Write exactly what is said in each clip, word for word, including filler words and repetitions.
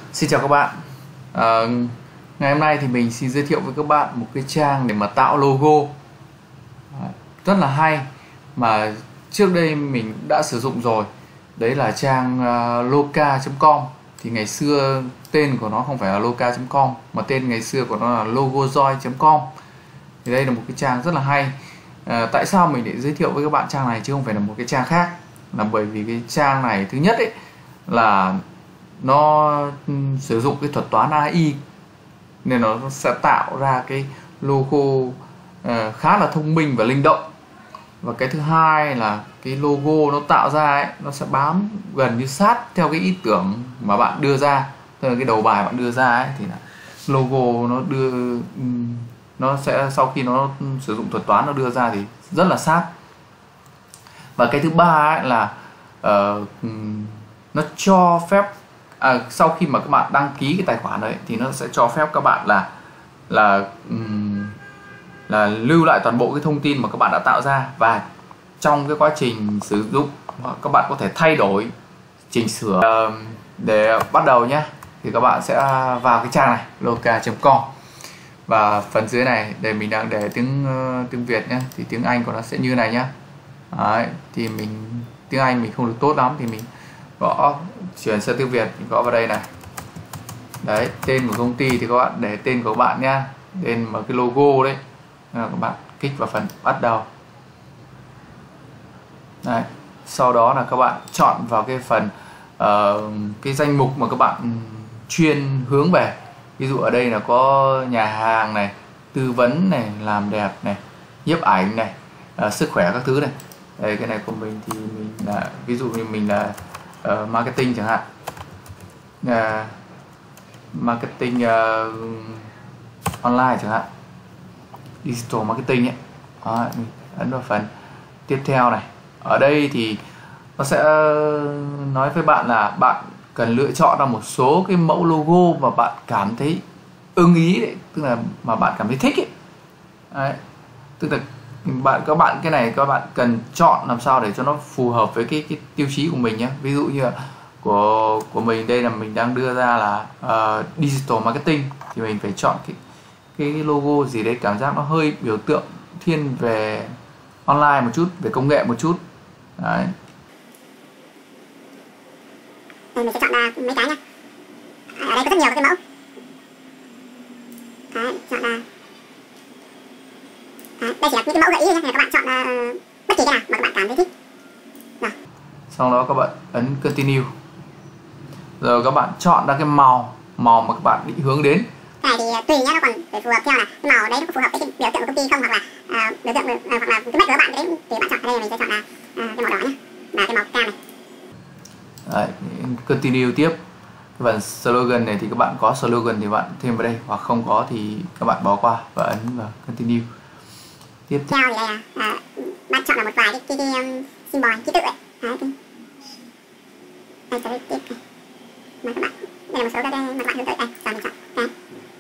Xin chào các bạn. à, Ngày hôm nay thì mình xin giới thiệu với các bạn một cái trang để mà tạo logo rất là hay mà trước đây mình đã sử dụng rồi. Đấy là trang uh, loka chấm com. Thì ngày xưa tên của nó không phải là loka chấm com mà tên ngày xưa của nó là logojoy chấm com. Thì đây là một cái trang rất là hay. à, Tại sao mình lại giới thiệu với các bạn trang này chứ không phải là một cái trang khác? Là bởi vì cái trang này thứ nhất ấy là nó sử dụng cái thuật toán a i nên nó sẽ tạo ra cái logo uh, khá là thông minh và linh động. Và cái thứ hai là cái logo nó tạo ra ấy, nó sẽ bám gần như sát theo cái ý tưởng mà bạn đưa ra, tức là cái đầu bài bạn đưa ra ấy, thì là logo nó đưa nó sẽ sau khi nó sử dụng thuật toán nó đưa ra thì rất là sát. Và cái thứ ba ấy là uh, nó cho phép à, sau khi mà các bạn đăng ký cái tài khoản đấy thì nó sẽ cho phép các bạn là là um, là lưu lại toàn bộ cái thông tin mà các bạn đã tạo ra, và trong cái quá trình sử dụng các bạn có thể thay đổi, chỉnh sửa. uh, Để bắt đầu nhé thì các bạn sẽ vào cái trang này loka chấm com, và phần dưới này để mình đang để tiếng uh, tiếng Việt nhé, thì tiếng Anh của nó sẽ như này nhé. Đấy, thì mình tiếng Anh mình không được tốt lắm thì mình gõ chuyển sang tiếng Việt, mình gõ vào đây này. Đấy, tên của công ty thì các bạn để tên của các bạn nhá, tên mà cái logo đấy. Các bạn kích vào phần bắt đầu. Đấy, sau đó là các bạn chọn vào cái phần uh, cái danh mục mà các bạn chuyên hướng về. Ví dụ ở đây là có nhà hàng này, tư vấn này, làm đẹp này, nhiếp ảnh này, uh, sức khỏe các thứ này. Đây, cái này của mình thì mình là ví dụ như mình là uh, marketing chẳng hạn, uh, marketing uh, online chẳng hạn, digital marketing ấy. Đó, mình ấn vào phần tiếp theo này. Ở đây thì nó sẽ nói với bạn là bạn cần lựa chọn ra một số cái mẫu logo mà bạn cảm thấy ưng ý đấy, tức là mà bạn cảm thấy thích ấy. Đấy, tức là bạn các bạn cái này các bạn cần chọn làm sao để cho nó phù hợp với cái cái tiêu chí của mình nhé. Ví dụ như là của của mình đây là mình đang đưa ra là uh, digital marketing, thì mình phải chọn cái cái logo gì đấy cảm giác nó hơi biểu tượng thiên về online một chút, về công nghệ một chút. Đấy. Mình sẽ chọn ra mấy cái nhá. Ở đây có rất nhiều cái mẫu. Đấy, chọn ra. Đấy, đây chỉ là những cái mẫu gợi ý nhé, các bạn chọn uh, bất kỳ cái nào mà các bạn cảm thấy thích. Rồi. Sau đó các bạn ấn continue. Rồi các bạn chọn ra cái màu màu mà các bạn định hướng đến. Cái này thì tùy nhá, nó còn phải phù hợp theo là cái màu đấy nó có phù hợp với cái biểu tượng của công ty không, hoặc là uh, biểu tượng uh, hoặc là cái mạch của các bạn đấy thì bạn chọn. Ở đây mình sẽ chọn là uh, cái màu đỏ nhé, là cái màu cam này. Đấy, continue tiếp. Cái phần slogan này thì các bạn có slogan thì bạn thêm vào đây, hoặc không có thì các bạn bỏ qua và ấn vào continue. Tiếp theo thì đây là uh, bạn chọn là một vài cái cái, cái um, symbol ký tự ấy. Đấy, cái... đây sẽ tiếp này. Mà các bạn đây là một số cái mà các bạn hướng tới đây, giờ mình chọn đây.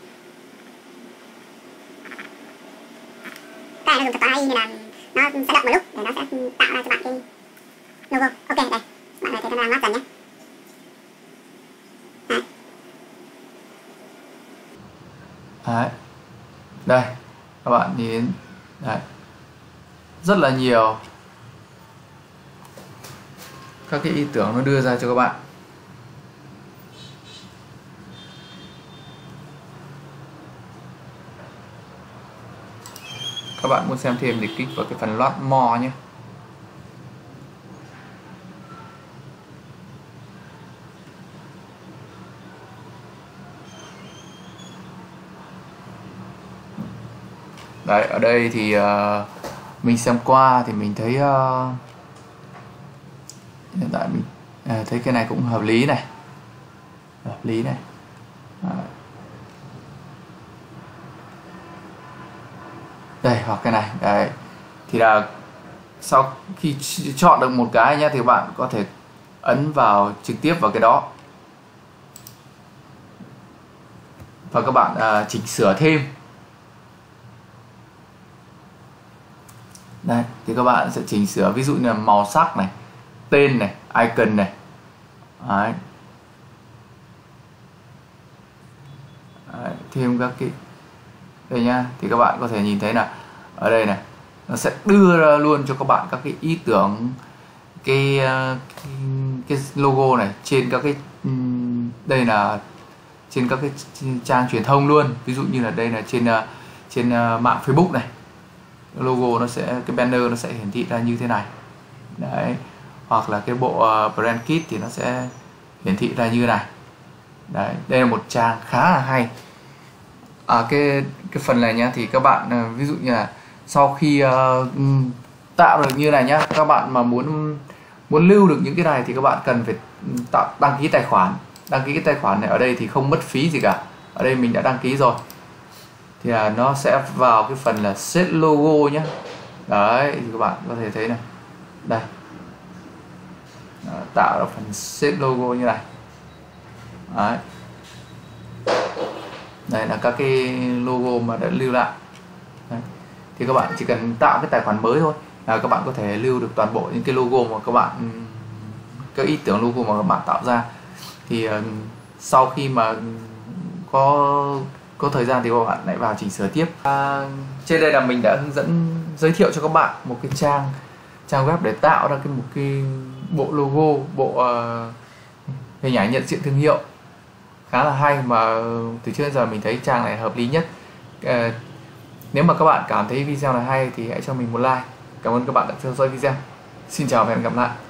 Cái này nó dùng thuật toán a i nên là nó sẽ đợi một lúc để nó sẽ tạo ra cho bạn cái logo. Ok, đây bạn có thể nó đang lót dần nhé. Đấy. Đấy. Đây các bạn nhìn đấy, rất là nhiều các cái ý tưởng nó đưa ra cho các bạn. Các bạn muốn xem thêm thì kích vào cái phần load more nhé. Đấy, ở đây thì uh, mình xem qua thì mình thấy uh, hiện tại mình uh, thấy cái này cũng hợp lý này, hợp lý này. Đấy. Đây, hoặc cái này đấy, thì là sau khi chọn được một cái nhé thì bạn có thể ấn vào trực tiếp vào cái đó và các bạn uh, chỉnh sửa thêm. Đây, thì các bạn sẽ chỉnh sửa ví dụ như là màu sắc này, tên này, icon này. Đấy. thêm các cái đây nhá, thì các bạn có thể nhìn thấy là ở đây này nó sẽ đưa ra luôn cho các bạn các cái ý tưởng, cái cái, cái logo này trên các cái đây là trên các cái trang truyền thông luôn. Ví dụ như là đây là trên trên mạng Facebook này, logo nó sẽ, cái banner nó sẽ hiển thị ra như thế này đấy, hoặc là cái bộ brand kit thì nó sẽ hiển thị ra như này đấy. Đây là một trang khá là hay. À, cái cái phần này nhá, thì các bạn ví dụ như là sau khi uh, tạo được như này nhá, các bạn mà muốn muốn lưu được những cái này thì các bạn cần phải tạo đăng ký tài khoản. Đăng ký cái tài khoản này ở đây thì không mất phí gì cả, ở đây mình đã đăng ký rồi thì là nó sẽ vào cái phần là set logo nhé. Đấy thì các bạn có thể thấy này, đây đó, tạo ra phần set logo như này. Đấy, đây là các cái logo mà đã lưu lại. Đấy, thì các bạn chỉ cần tạo cái tài khoản mới thôi là các bạn có thể lưu được toàn bộ những cái logo mà các bạn, các ý tưởng logo mà các bạn tạo ra. Thì uh, sau khi mà có có thời gian thì các bạn lại vào chỉnh sửa tiếp. À, trên đây là mình đã hướng dẫn giới thiệu cho các bạn một cái trang trang web để tạo ra cái một cái bộ logo, bộ uh, hình ảnh nhận diện thương hiệu khá là hay, mà từ trước đến giờ mình thấy trang này hợp lý nhất. Uh, nếu mà các bạn cảm thấy video này hay thì hãy cho mình một like. Cảm ơn các bạn đã theo dõi video. Xin chào và hẹn gặp lại.